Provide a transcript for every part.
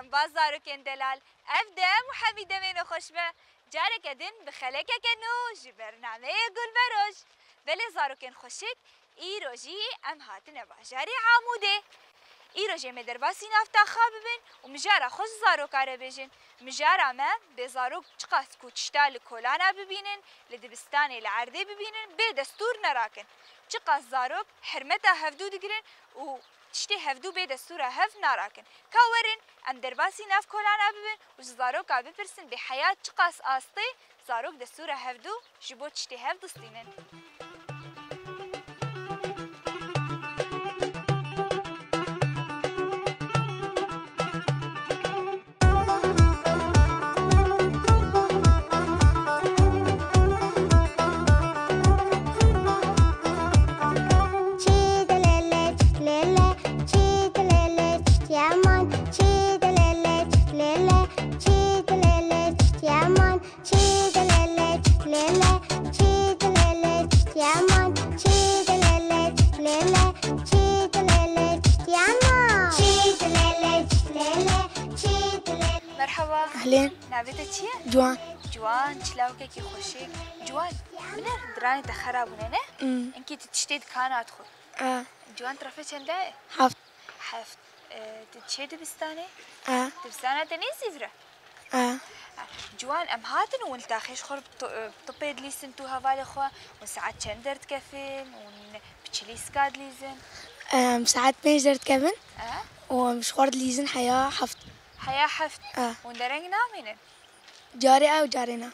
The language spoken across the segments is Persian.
بازاركن دلال افدم وحميده من خوشبه جارك ادن بخلك کنو برنامه گل بروج ولی زاروکن خوشک ایروجی ام هاتن باجاری عموده ایروجی مدرباسی نفتا خواب بین و مجارا خوش زاروکاره بیجن مجارا ما به زاروک چقاس کوچتال کولانا ببینن لدبستانی لعرده ببینن به دستور نراکن چقاس زاروک حرمتا هفدو دگرن و تشتي هفدو بيد السورة هف ناراكن كاورن ام درباسي ناف كولانا ببن و زاروك بپرسن بحياة چقاس آسطي زاروك دستورة هفدو جبو تشتي هف دستينن مرحبا أهلين. نابته چیه؟ جوان چلاوکه خوشی جوان من درانی تخرابونه نه؟ انکی تشتید کانات خود جوان طرفه چنده؟ هفت تشتي دبستاني؟ دبستانة تنيسي فرا؟ جوان ام هاتن ونلتاخيش خرب طبيد ليسن تو هفالي خوا وساعات چندر تكفن ون بتشليس كاد ليزن ساعات بنجدر تكفن ومش خورد ليزن حياة حفت وندرنج نامينن جاري او جارينا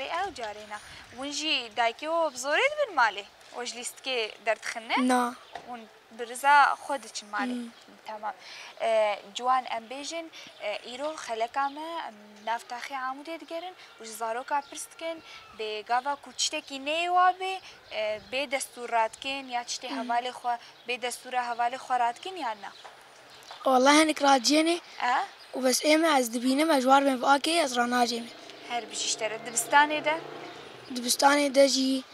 ونجي دايكيو بزوريد بالمالي وجلستكي درت خنه نا ون برزا خودش مالي تمام جوان ام بيجن ايرو خلقامه نافتاخي عمودي دگرن و زاروكا پرستكن بگاوا کوچتکی نیوابه به دستوراتكن یا چتي حواله خو به دستور حواله خوراتكن یا نه والله هنك راجيني وبس ايمه از دبينه مجوار بين فاكي از راناجيمه هر بيشتري دبستاني ده جي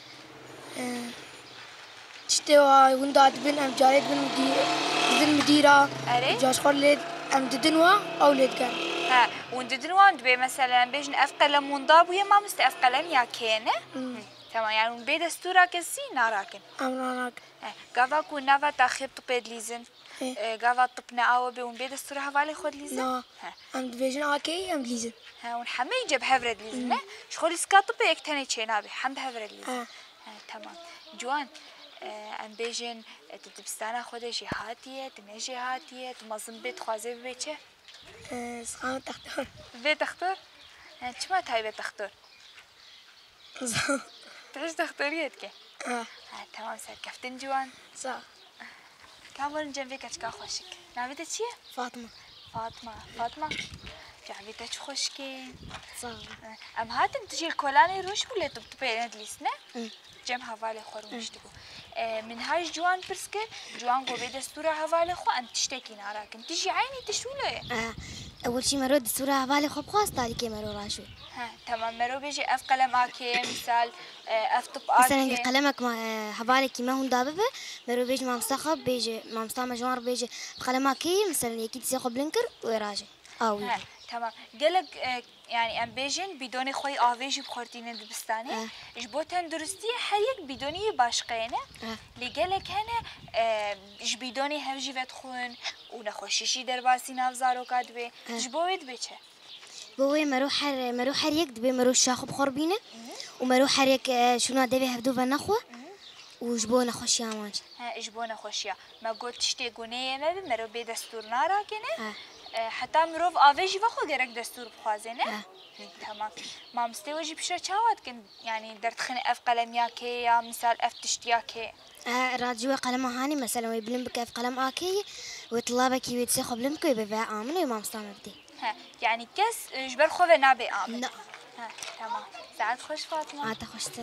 تشتوا وندا دبن ام جاريد بن مديره جاش خورلد ام ددنوا او لدكن ونددنوا دبي مثلا بيجن افقلم ونداب ويا ما مستافقلم يا كينه تمام يعني بيد استورا كسي ناراكن امرانك قافا كنا تاخيب طبيد ليزن قافا طبنا او بي بيد استورا حوالي خود ليزن ام دبيجن اوكي ام ليزن ونحمي يجيب هفرد ليزن شغل سكا طبي اكتني تشينابي حمد هفرد ليزن تمام جوان ام بيجن تدبستانا خودش هاتيه تنجي هاتيه تمازن بيت خوازي بيتشه سخان تختار بيت تختار چما تاي بيت تختار تعيش تختاريتك تمام سر كفتن جوان صح كامل جنبك اشكا خوشك نابته چيه فاطمه جعبتك خوشكي صح ام هاتن تجي الكولاني روش ولا تبطبي ندلسنا جم هوالي خورو مشتكو من هاي جوان برسكن جوان قو بيد استورة هوالي خو أنت تشتكي ناراكن تجي عيني تشوله أول شي مرو دستورة هوالي خو بخواست تالي كي مرو راشو تمام مرو بيجي أف قلم آكي مثال أف طب آكي مثلا قلمك هوالي كي ما هون داببه مرو بيجي ما مستخب بيجي ما مستعمل جوار بيجي بقلم آكي مثلا يكيد سيخو بلنكر ويراجي تمام قالك يعني ام بيجن بدون خوي آويج بخورتين دبستاني جبوتن درستي حريك بدوني باشقينه اللي قالك هنا جبيدوني همجي فتخون ونخوشيشي درباسي نافزارو كادبي جبويد بيتشه بوي مرو حريك دبي مرو شاخو بخوربينه ومرو حريك شنو دبي هبدو بنخوه وجبونا خوشيا ماج جبونا خوشيا ما قلت تشتي قونيه ما بمرو بي دستور نارا كنه حتى مروف آویجی وقت گرگ دستور بخوازه نه؟ تمام ما مستوجی بشه چهات کن يعني درت خن اف قلم ياكي يا مثال اف تشتياكي راجوا قلم هاني مثلا ويبلم بك اف قلم آكي وطلابك يتسخ بلمك ويبقى آمن وما مستعمل بدي يعني كس جبر خوه نابي آمن لا تمام ساعات خوش فاطمة خوشتن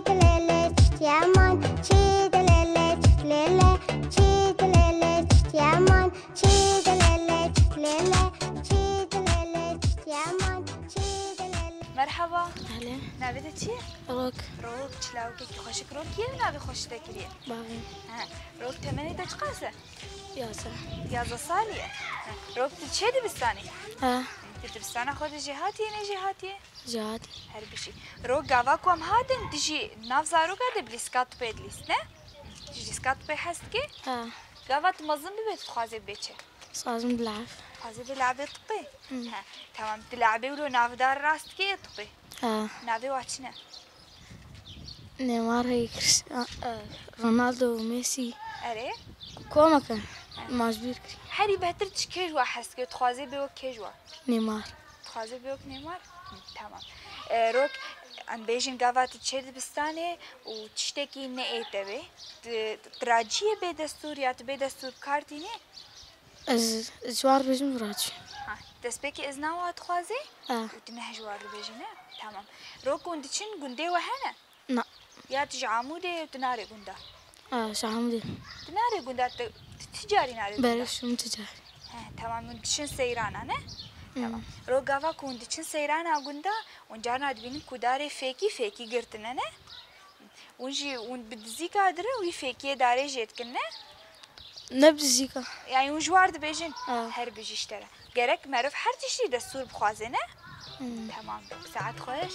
Yeah. مرحبا هلا نابێتە چییە؟ روك ڕۆک چلااوکێکی خۆشک ڕۆکیە و ناوی خۆش دەکرێ باغي ڕۆک تەمەنی دەچ قاسە؟ ياسر 11 ساڵیە ڕۆک چێ دەبستانی؟ اه دبستانە خۆ دژێ هاتیە نێژێ هاتیە؟ جاد هەر بشی ڕۆک گاوا کۆم هاتن دژی ناو زارۆکە دەبلیسکات پێت لیست نە؟ لیسکات پێ هەستکێ؟ اه گاوات مەزن ببێت خوازێ بێچێ صازم بلعب خوازێ بلعبێ طبێ تمام تلعبێ ولۆ ناودار ڕاستکێ طبێ اه ناوێ واچنە نيمار هي رونالدو وميسي ئەرێ كومكا ماجبير كري هەری بەتر چ کێژوە هەستکێ خوازێ بێوە کێژوە نيمار خوازێ بێوەک نێمار تمام ڕۆک ئەم بێژین گاواتت چێ دبستانێ و تشتێکی نەئێتەوێ دراجیە بێدەستور یا بێدەستور کارتینێ جوار بيجم راجي دەستپێکی ئەزناوە خوازێ اه وتنە هەژوار دەبێژینە تمام ڕۆک گوند چین گوندێوە هەنە نا یا تژ عمودێ و تنارێ گوندا اه شعمدي تنارێ گوندا تجاری نارێ برشم تجاري تمام دچین سەیرانە نە ڕۆ گاوا کون دچین سەیرانە گوندا اونجا نادبینن کودارێ فێکی گرتنە نە اونجی اون بدزی کادرە وی فێکیە دارێ ژێتکردنە نبزيكا یعنی اون جوار دەبێژن آه. هەر بژیشتەرە گەرەک مەرف هەر تشتی دەستور بخوازێنە تمام ساعت خۆش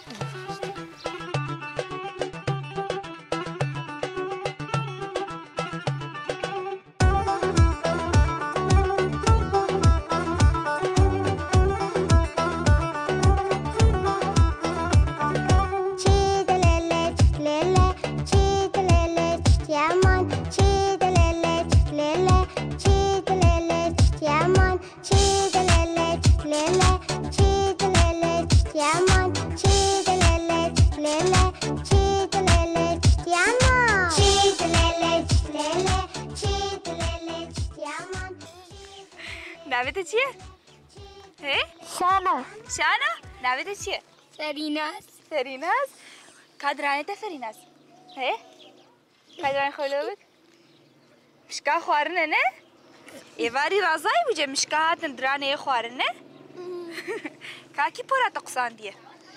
ناوێتە چییە؟ شانا شانە ناوێتە چییە؟ فريناس فەریناز کادرانێتە فەریناز هەیە؟ کادران خۆلۆ بک مشکا خواردنە نە؟ ئێواری ڕازای بووجێ مشکا هاتن درانەیە خواردنە؟ کاکی پۆراتە قوساندیە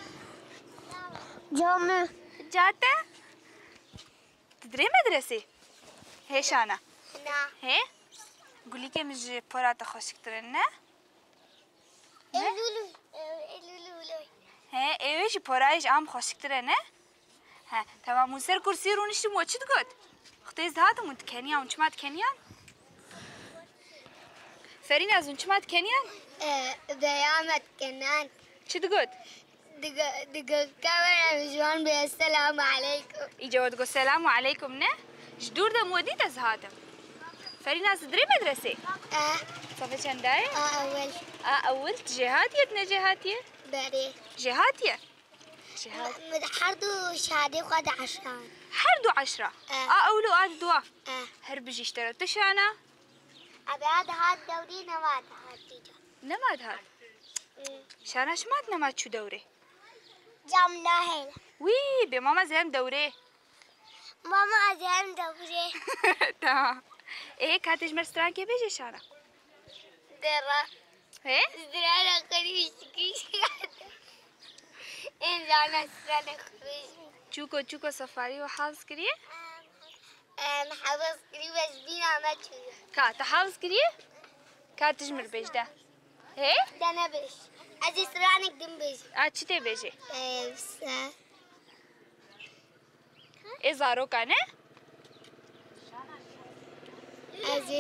جامع جاتە؟ ددرێ مەدرسێ؟ هێ شانە نا هێ؟ گولیکێ مژ پۆراتە خۆشکترن نە؟ هێ ئێوێژی پۆرایش ئام خۆشکترە نە؟ ها تەمام و سەر کورسی ڕوونیشتم وە چت گوت؟ ختێز هاتم و تکەنیان و چما تکەنیان؟ فەریناز و چما تکەنیان؟ ديامت كنان چت گوت؟ دقة كاميرا جوان بالسلام عليكم ئیجەوە دگۆ سەلام و عەلەیکم نە؟ ji دوور دەمۆدی دەست هاتم فەریناز درێ مەدرسێ؟ اه سەفە چەندایە؟ اول ئەول جێ هاتیەت نەجێ هاتیە؟ بري جێ هاتیە؟ مدحردو شهادة خد عشان هەردوو عەشرە ئەول و ئات دووە اه هەر بژیشتەرە تشانە؟ أبعاد هاد دوري نواد هاد ديجا نەمات هات شانەشمات نەمات چوو دەورێ جام ناهل وی بێ ماما زێم دەورێ ماما أزهم دوري تا ئێ کاتێژ مەرستران کێ بێژێ شانە درا هێ؟ زرانا قريش كيش إن زانا سرانا قريش چووکۆ سەفاری و حاڵز کریە؟ حافظ قريبا زبينا ما تشوف کاتە حاڵز کریە؟ کاتژ مر بێژدە هێ؟ دانا بيش أزي سرانك دم بيش چی تێ بێژێ؟ ئێ زارۆکانە؟ أزي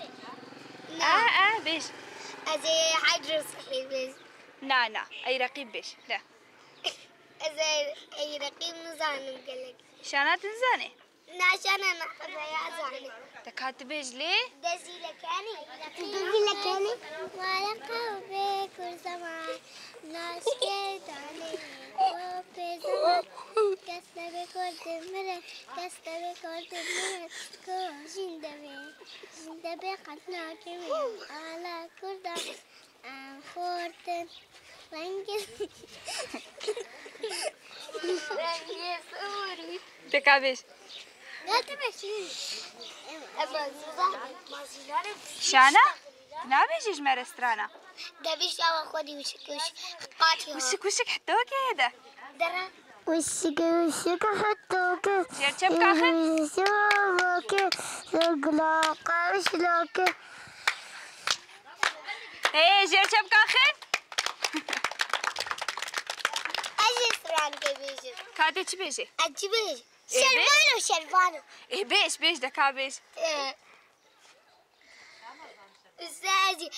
بێژ أزي حجر صحي بيش نا ئەی ڕەقیب بێژ لە أزي أي رقيب نزانم قالك شانات نزانێ؟ ناشان أنا يا زاني دەکات بێژ لێ؟ دزي لكاني دزي لكاني ولا قلبي كل زمان ناس كداني وفي زمان كسنا بكل مرة كسنا بكل مرة كوشين دبي قطنا كمين على كردا خورتن رنجي رنجي صوري دەکا بێژ لا تمشي أبا زوزة ما زيناري شانە؟ نابێژێ ژمارە سترانە دبيش أو خدي وشك قاتي وشك حتوك هذا درا وشك حطوك جير شبك آخر شوك شقلاقة وشلوك ايه جير شبك آخر أجي فرانك بيجي كاتي چی بيجي أجي بيجي شربانو ايه بيش دكا بيش أجي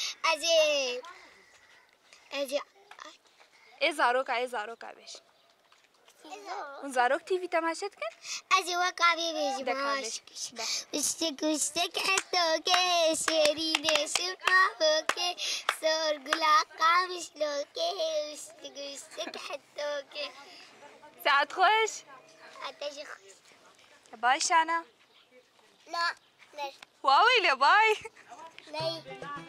ايه زاروك بيش اون زاروك تي في تماشت كن أجي وقابي بيجي دكا ماش بيش وشك حطوكي شيرين شفافوكي صور قلاقة مشلوكي وشك حطوكي ساعد خوش أتجي خوش باي شانا لا لا واويلي باي لا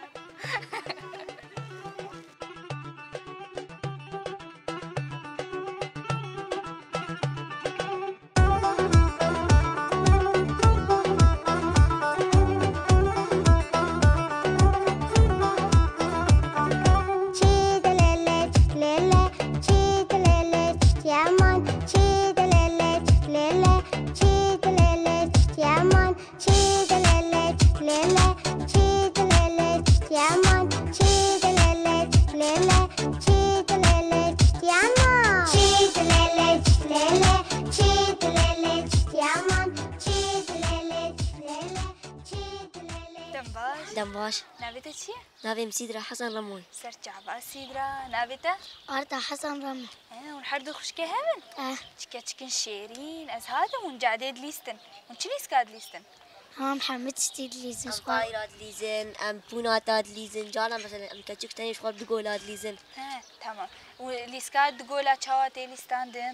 دمباش نابتا چیه؟ نافي مسيدرا حسن رموي سر جعبال سيدرا نابتا أرتا حسن رمي ونحردو خشكي هبن چكن شيرين از هذا ونجعديد ليستن ونچليس كاد ليستن ها محمد ستيد ليزن طائرات ليزن ام بوناتات ليزن جانا مثلا ام كاتشك تاني شغل بقولات ليزن تمام وليسكاد تقولا تشاواتي ليستاندن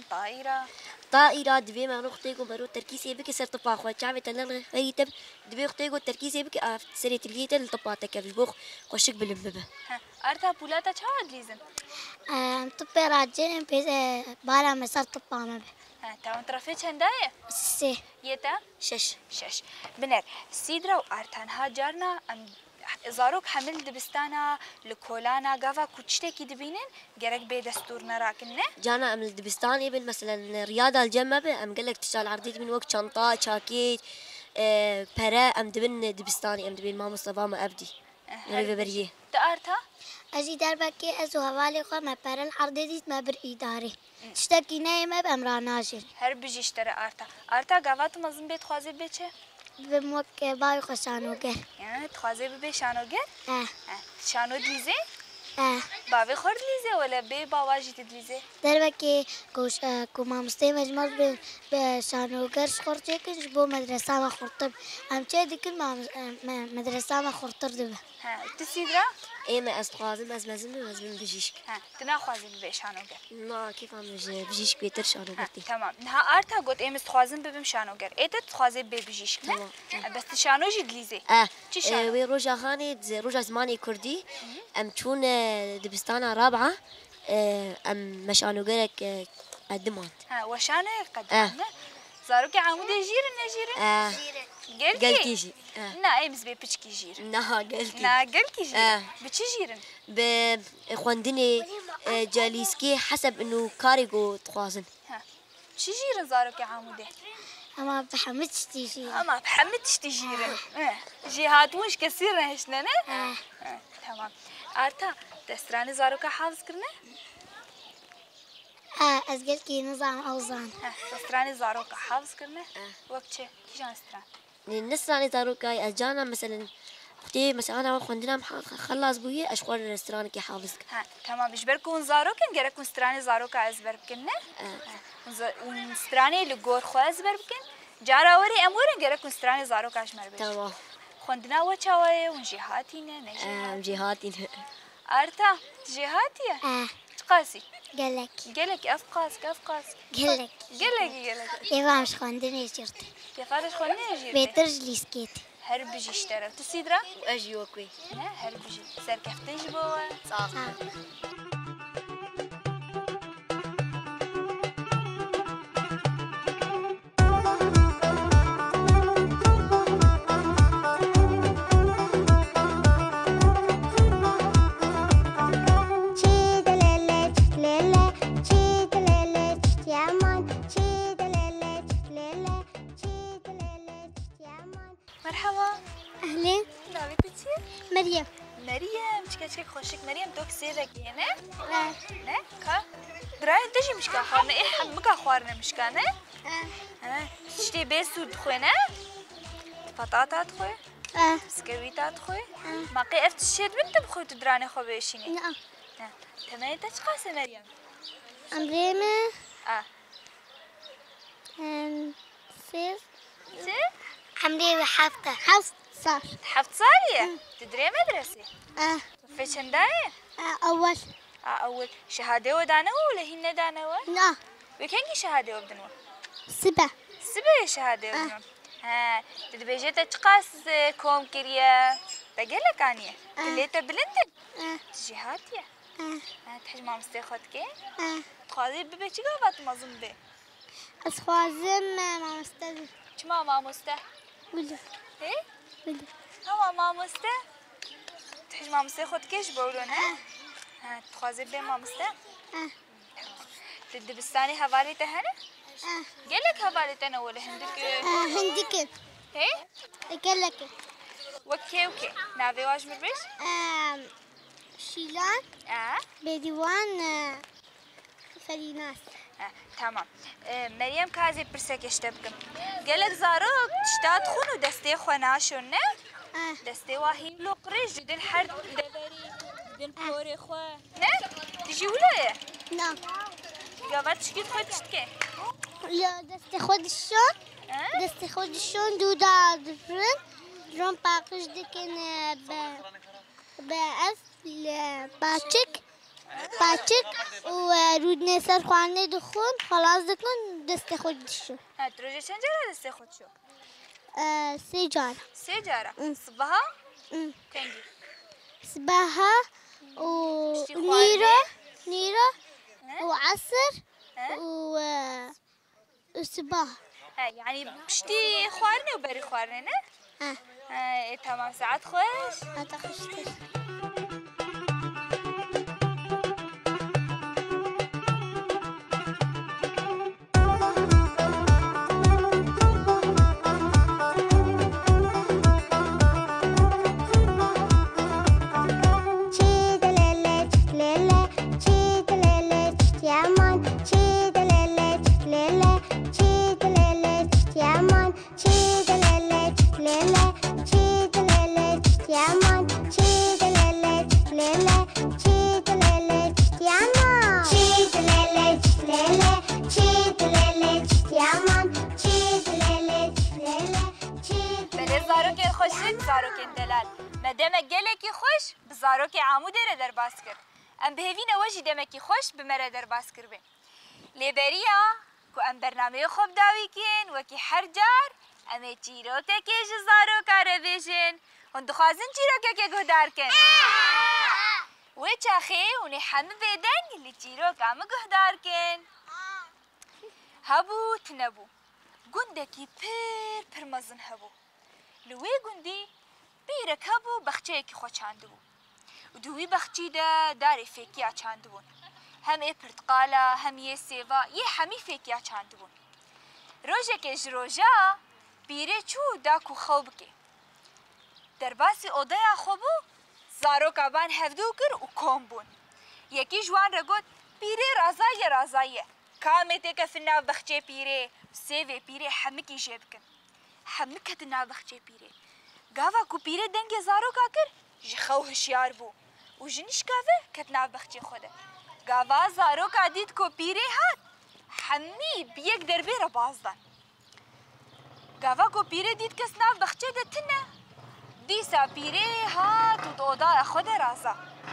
طائرات دبي ما نختيكو برو تركيسي بك سر طبا خو شعبي تنل غيتب دبي اختيكو تركيسي بك سري تلقيت الطباتك بجبوخ قشك بالمبه ارتا بولاتا تشاوات ليزن طبي راجين بيز بالا مسار طبا ما تمام ترفيتش هندايا سي يتا شش بنر سيدرا وارتان ها جارنا ام زاروك حمل دبستانا لكولانا قافا كوتشتكي دبينن جرك بي دستور نراكنه جانا ام الدبستان ابن مثلا رياضه الجمبه ام قالك تشتغل عرضيت من وقت شنطه شاكيت برا ام دبن دبستاني ام دبن ما مصطفى ما ابدي غريبه بريه تارتا أجي دربكي أزو هوالي خو ما برن عرضي ديت ما بر إداري تشتكي نايمة بأمرا ناجر هر بجيش ترى ارتا قافات مزن بيت خوازي بيتشه بموك باي خشانو گر يعني تخوازي ببي شانو گر شانو دليزي اه بابي خورد ليزي ولا بي باواجي تدليزي دربكي كوش كوما مستي مجمل بشانو گر خورتي كنش بو مدرسة ما خورطب هم چه ديكن ما مدرسة ما خورطر دبه تسيدرا ايه ما استخازم از مزمن بجيشك تنا خوازي ببي شانو گر لا كيف عم بجيشك بيتر شانو قرتي تمام نها ارتا قلت ايم استخازم ببم شانو گر ايتا تخوازي ببي بجيشك بس شانو جي دليزي چي شانو وي روجا خاني روجا زماني كردي ام چون دبستانا رابعة ام مشانو قرك قدمات وشانو قدمنا زاروكي عمود جيرن قلكي جي نا ايمز بي بيشكي جير نا قلكي نا قلكي جير بتشي جيرن بخوندني جاليسكي حسب انه كاريغو تخوازن شي جيرن زاروكي عمودي أما بحمدش تيجي اما بحمدش تجيرن جهات مش كثير هشنا تمام ارتا دستراني زاروكا حافظ كرنا أزقلكي نظام أوزان دستراني زاروكا حافظ كرنا وقت شي كيجان استران النسراني زاروكا اجانا مثلا اختي مثلا انا خوندنا خلص بويه اشغل الريستوران كي حافظك تمام اجبركم زاروكا نجركم استراني زاروكا ازبركنا ونستراني لغور خو ازبركن جاراوري امور نجركم استراني زاروكا اشمر بش تمام خوندنا وچاوي ونجيهاتينا نجي جهاتي ارتا جهاتيا قاسي قالك افقاسك قالك كيف مش خوندني جرتي كيف عارف خلني اجي بيترجلي سكيت هرب بيجي اشترى تسيدرا واجي وكوي هرب بيجي سر كفتنج بوا صح مرحبا أهلين ناويتي چیه؟ مريم مريم چکه خوشک مريم تو کسیدکی نه؟ آه نه؟ که؟ درای دژی مشکا خوارنه ای حمکا خوارنه مشکا نه؟ تشتی بیسود خوی نه؟ پتاتات خوی؟ سکویتات خوی؟ ماقی افتشید بنت بخوی تو درانه خو بیشینی؟ نعم نه تمام تا چقاسه مريم؟ أمريمة آه سير چه؟ أمريمة حفظ صار حفظ صارية؟ تدري مدرسة؟ في چنداية؟ أول أول شهادة ودانوا ولا هن دانوا؟ لا وكانجي شهادة وبدنوا؟ 7 سبع شهادة وبدنوا ها تدبيجي تشقاس كوم كريا بقولك أني تليتا بلندن تجي هاتيا تحج ما مستخدكي تخاذي ببي چي قابات مازم بي أسخوازم ما مستدي چما ما مسته ولا إيه ولا هوا ما مسته تحج ما مستخدكيش بقولونه تخاذي بي ما مسته تدبستاني هوالي تهنا قالك هوالي تنا ولا هندك هندك إيه قال لك وكي نافي واش مربش شيلان بديوان فريناس تمام مريم كازي برسك اشتبكم قالك زاروك تشتات خونو دستي خوناشو نه دستي واهي لو قريش جدن حرد دبري جدن بوري خو نه تجي ولا لا قابات شكيت خو تشتكي لا دست خودشون دست خودشون دودا دفرن درون باقش دکن به اصل باچک و رود نسر خوانه دخون خلاص دکن دست خودشون تروجي چند جارة دستي خود شو 3 جارة 3 جارة صباها كنجي صباحا و نيرة وعصر وصباح يعني بشتي خوارني وبري خوارني نه؟ تمام ساعات خوش أتخشتش زاروکین دلال مدام گلکی خوش بزاروکی عمود در باز کرد ام بهوین وجی دمکی خوش بمره در باز کرد لیبریا کو ام برنامه خوب داوی کن وکی هر جار ام چیروکه که زاروکا رو بیشن هن دخوازن چیروکه که گهدار کن و چاخه اونی همه بدن لی چیروکه ام گهدار کن هبو تنبو گندکی پر مزن هبو لوی گندی بیرک هبو بخچه کی خو چانده بو و دوی بخچی ده داری فیکیا چانده بون هم ای پرتقالا هم یه سیوا یه همی فیکیا چانده بون روژه که جروژا بیره چو داکو خوب که در باسی اودایا خوبو زارو کابان هفدو کر و کم بون یکی جوان را گود بیره رازایه کامه تکه فناو بخچه پیره سیوه پیره همه کی جیب کن همه کت ناو بخچه پیره گاوا کو پیره دنگ زارو کا کر جخو هشیار بو و جنش گاوه کت ناو بخچه خوده گاوا زارو کا دید کو پیره هات همی بیک دربه را بازدن گاوا کو پیره دید کس ناو بخچه ده تنه دیسا پیره هات و دودا خود رازا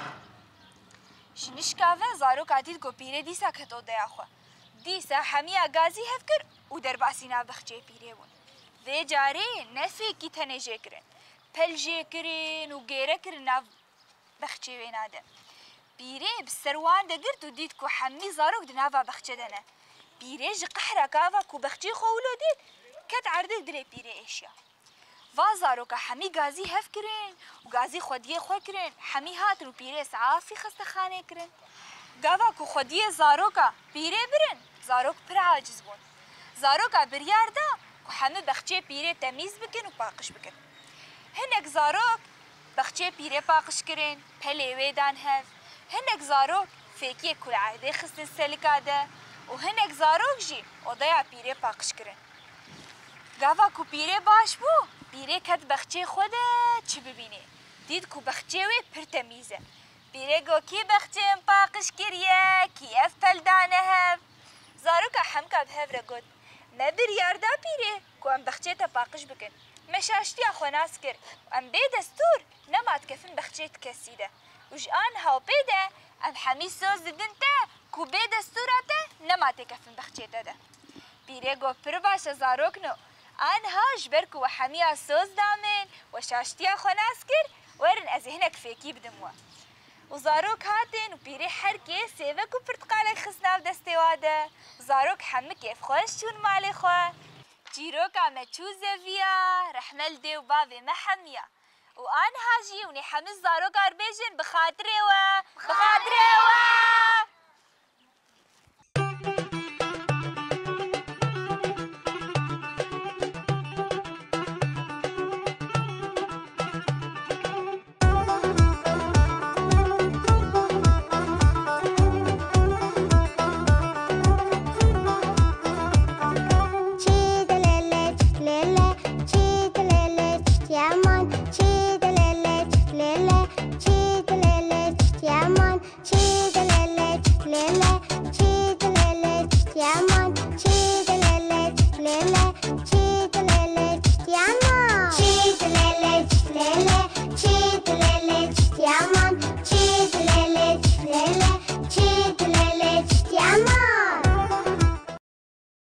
جنش گاوه زارو کا دید کو پیره دیسا کت دودا خو دیسا همی آگازی هف کر و در باسی ناو بخچه پیره بون وی جاره نفی کی تنه جه کرن پل جه کرن و گیره کرن ناو بخچه وی ناده پیره بسروان ده گرد و دید که همی زاروک ده ناو بخچه دنه پیره جه قهره کاوا که بخچه خولو دید کت عرده دره پیره ایشیا و زاروکا همی گازی هف کرن و گازی خودیه خو کرن همی هاتن و پیره سعافی خسته خانه کرن گاوا که خودیه زاروکا پیره برن زاروک پر عاجز بون زاروکا بریار دا که همه بخچه پیره تمیز بکن و پاقش بکن. هنک زاروک بخچه پیره پاقش کرن پله ویدان هف. هنک زاروک فیکی کل عهده خستن سلیکاده و هنک زاروک جی odaya پیره پاقش کرن. گاوا کو پیره باش بو پیره کد بخچه خوده چی ببینه دید کو بخچه وی پر تمیزه. پیره گو کی بخچه ام پاقش کریه کی اف پلدانه هف. زاروکا حمکا بهف رگود مبر یاردا پیره کو ام بخچه تا پاقش بکن. مشاشتی خوناس کر ام بی دستور نماد کفن بخچه تکسیده. وش آن هاو بیده ام حمی سوز ددن تا کو بی دستوراته نماد کفن بخچه تده. پیره گو پر باشه زاروک نو آنها جبرك وحميها سوز دامن وشاشتيا خناسكر ورن أزهنك فيكي بدموا وزاروك هاتن وبيري حركي سيفك وبرتقالك خسنا بدستي وادا وزاروك حمك كيف خوش شون مالي خوا جيروك عم تشوزة فيا رحمل دي وبابي محمية وأنا هاجي وني حمز زاروك أربيجن بخاطري بخاطري